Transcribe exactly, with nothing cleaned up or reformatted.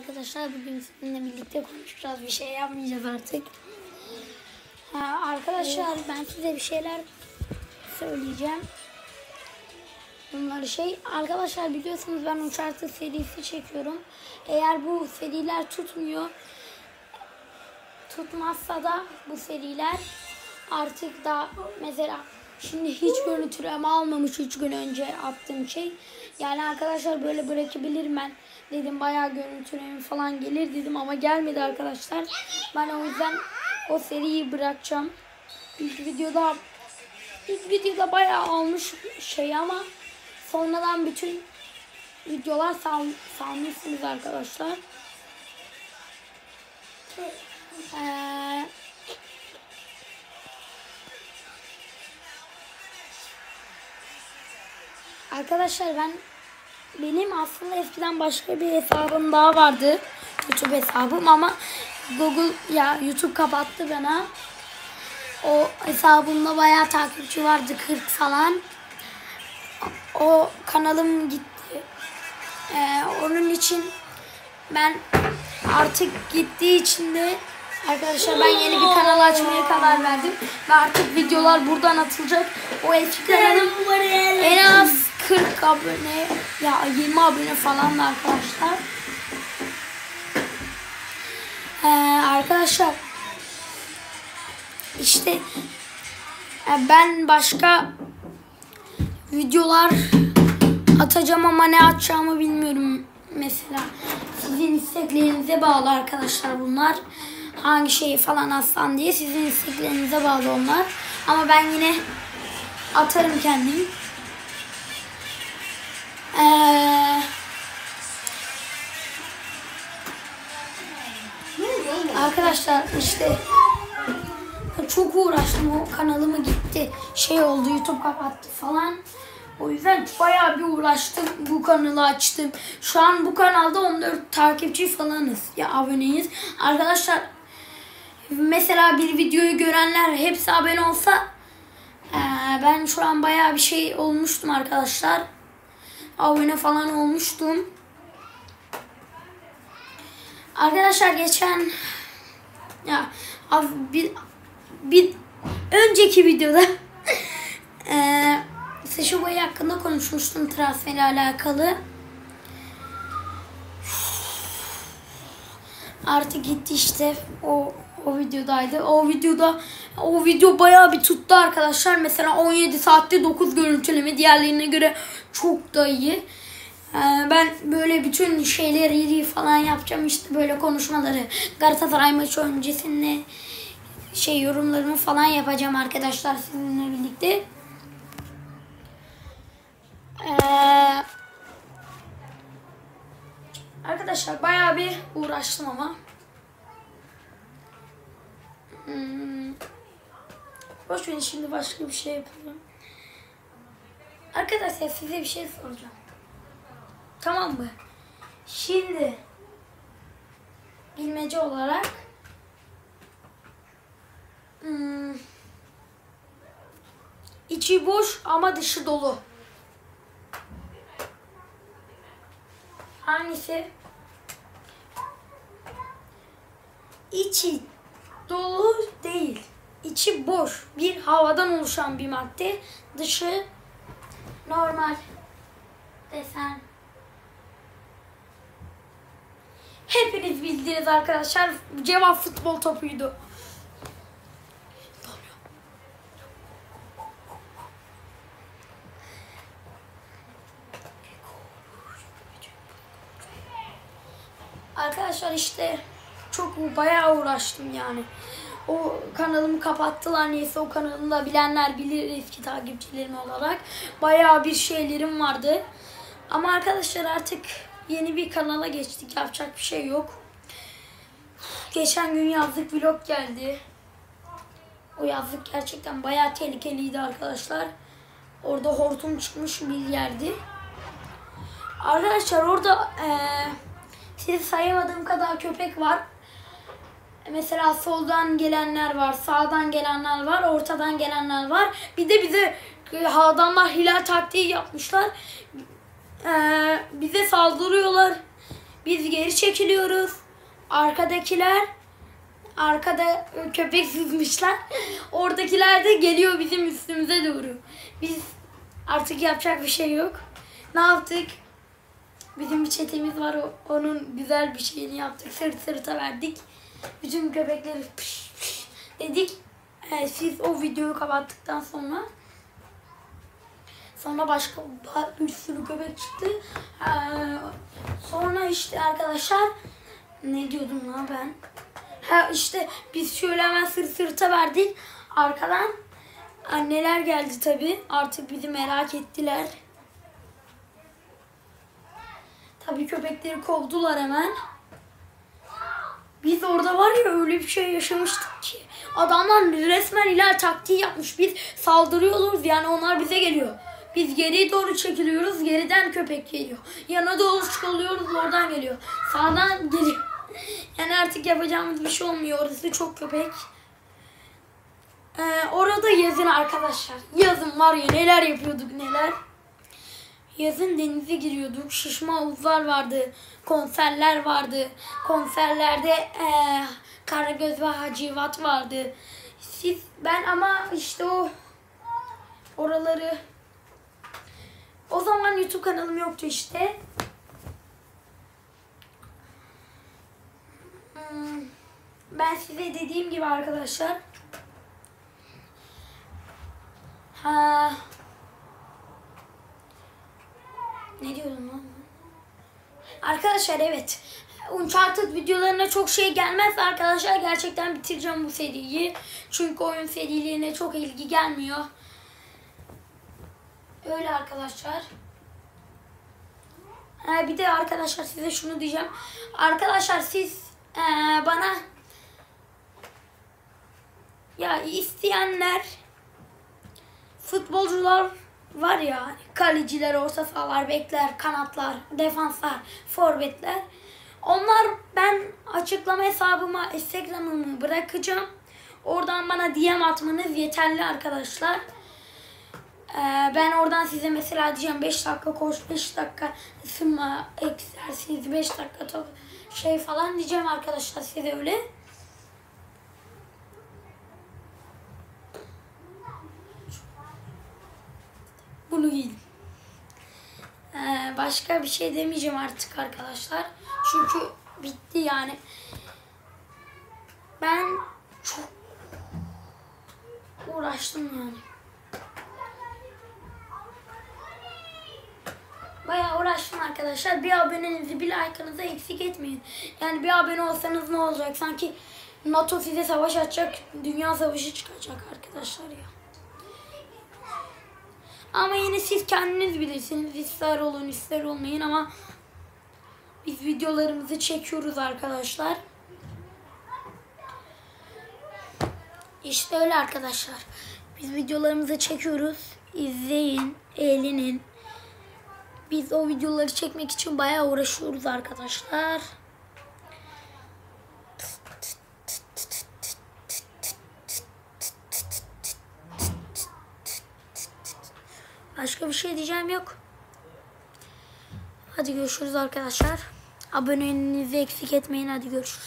arkadaşlar. Bugün sizinle birlikte konuşacağız. Bir şey yapmayacağız artık. Ha, arkadaşlar ben size bir şeyler söyleyeceğim. Bunları şey arkadaşlar biliyorsunuz ben Uncharted serisi çekiyorum. Eğer bu seriler tutmuyor, tutmazsa da bu seriler artık da mesela şimdi hiç görüntüleme almamış üç gün önce attığım şey. Yani arkadaşlar böyle bırakabilirim ben dedim, bayağı görüntüleme falan gelir dedim ama gelmedi arkadaşlar. Ben o yüzden o seriyi bırakacağım. İlk videoda ilk videoda bayağı almış şey ama sonradan bütün videolar sal, salmışsınız arkadaşlar. Ee, arkadaşlar ben benim aslında eskiden başka bir hesabım daha vardı. YouTube hesabım ama Google ya YouTube kapattı bana. O hesabımda bayağı takipçi vardı, kırk falan. O kanalım gitti. Ee, onun için ben artık gittiği için de arkadaşlar ben yeni bir kanal açmaya karar verdim. Ve artık videolar buradan atılacak. O eski kanalım en az kırk abone ya yirmi abone falan da arkadaşlar. Ee, arkadaşlar işte ben başka videolar atacağım ama ne atacağımı bilmiyorum. Mesela sizin isteklerinize bağlı arkadaşlar bunlar. Hangi şeyi falan atsam diye sizin isteklerinize bağlı onlar. Ama ben yine atarım kendim. Ee, arkadaşlar işte çok uğraştım, o kanalımı gitti şey oldu, YouTube kapattı falan. O yüzden bayağı bir uğraştım, bu kanalı açtım. Şu an bu kanalda on dört takipçi falanız ya, aboneyiz. Arkadaşlar mesela bir videoyu görenler hepsi abone olsa ee, ben şu an bayağı bir şey olmuştum arkadaşlar. Abone falan olmuştum. Arkadaşlar geçen ya bir, bir önceki videoda e, Sacha Boey hakkında konuşmuştum, transferle alakalı. Artık gitti işte, o o videodaydı. O videoda o video bayağı bir tuttu arkadaşlar. Mesela on yedi saatte dokuz görüntüleme, diğerlerine göre çok da iyi. Ee, ben böyle bütün şeyleri falan yapacağım, işte böyle konuşmaları, Galatasaray maçı öncesinde şey yorumlarımı falan yapacağım arkadaşlar sizinle birlikte. Ee, arkadaşlar bayağı bir uğraştım ama hmm, boş verin, şimdi başka bir şey yapalım. Arkadaşlar size bir şey soracağım. Tamam mı? Şimdi bilmece olarak hmm, içi boş ama dışı dolu. Hangisi? İçi dolu değil, İçi boş bir havadan oluşan bir madde, dışı normal desen. Hepiniz bildiniz arkadaşlar. Cevap futbol topuydu. Arkadaşlar işte çok bayağı uğraştım yani. O kanalımı kapattılar, neyse o kanalını da bilenler bilir, eski takipçilerim olarak. Bayağı bir şeylerim vardı. Ama arkadaşlar artık yeni bir kanala geçtik, yapacak bir şey yok. Geçen gün yazlık vlog geldi. O yazlık gerçekten bayağı tehlikeliydi arkadaşlar. Orada hortum çıkmış bir yerdi. Arkadaşlar orada ee, size sayamadığım kadar köpek var. Mesela soldan gelenler var, sağdan gelenler var, ortadan gelenler var. Bir de bize adamlar hilal taktiği yapmışlar. Ee, bize saldırıyorlar. Biz geri çekiliyoruz. Arkadakiler arkada köpek sızmışlar. Oradakiler de geliyor bizim üstümüze doğru. Biz artık yapacak bir şey yok. Ne yaptık? Bizim bir çetemiz var. Onun güzel bir şeyini yaptık. Sırt sırta verdik. Bütün köpekleri pış pış dedik. Ee, siz o videoyu kapattıktan sonra sonra başka bir sürü köpek çıktı. Ee, sonra işte arkadaşlar ne diyordum lan ben? Ha işte biz şöyle hemen sırt sırta verdik. Arkadan anneler geldi tabi. Artık bizi merak ettiler. Tabii köpekleri kovdular hemen. Biz orada var ya öyle bir şey yaşamıştık ki. Adamlar resmen iler taktiği yapmış. Biz saldırıyoruz yani onlar bize geliyor. Biz geriye doğru çekiliyoruz. Geriden köpek geliyor. Yana doğru çıkılıyoruz. Oradan geliyor. Sağdan geliyor. Yani artık yapacağımız bir şey olmuyor. Orası çok köpek. Ee, orada yazın arkadaşlar. Yazın var ya neler yapıyorduk neler. Yazın denize giriyorduk. Şişme havuzlar vardı. Konserler vardı. Konserlerde ee, Karagöz ve Hacivat vardı. Siz, ben ama işte o oraları o zaman YouTube kanalım yoktu işte. Hmm, ben size dediğim gibi arkadaşlar. Ha. Ne diyordum lan? Arkadaşlar evet. Uncharted videolarına çok şey gelmez arkadaşlar. Gerçekten bitireceğim bu seriyi. Çünkü oyun serilerine çok ilgi gelmiyor. Öyle arkadaşlar. Ee, bir de arkadaşlar size şunu diyeceğim. Arkadaşlar siz ee, bana ya isteyenler futbolcular var ya, kaleciler, orta sahalar, bekler, kanatlar, defanslar, forvetler. Onlar ben açıklama hesabıma, Instagram'ımı bırakacağım. Oradan bana D M atmanız yeterli arkadaşlar. Ee, ben oradan size mesela diyeceğim beş dakika koş, beş dakika ısınma, egzersiz, beş dakika top, şey falan diyeceğim arkadaşlar size öyle. Bunu giydim. Ee, başka bir şey demeyeceğim artık arkadaşlar. Çünkü bitti yani. Ben çok uğraştım yani. Bayağı uğraştım arkadaşlar. Bir abonenizi, bir like'ınızı eksik etmeyin. Yani bir abone olsanız ne olacak? Sanki NATO size savaş açacak, dünya savaşı çıkacak arkadaşlar ya. Ama yine siz kendiniz bilirsiniz. İster olun ister olmayın ama biz videolarımızı çekiyoruz arkadaşlar. İşte öyle arkadaşlar. Biz videolarımızı çekiyoruz. İzleyin, eğlenin. Biz o videoları çekmek için bayağı uğraşıyoruz arkadaşlar. Başka bir şey diyeceğim yok. Hadi görüşürüz arkadaşlar. Aboneliğinizi eksik etmeyin. Hadi görüşürüz.